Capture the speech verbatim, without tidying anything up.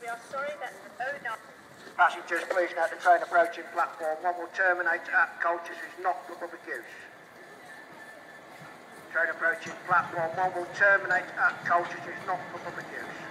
We are sorry that oh no. Passengers, please note the train approaching platform one will terminate at Colchester is not for public use. Train approaching platform one will terminate at Colchester is not for public use.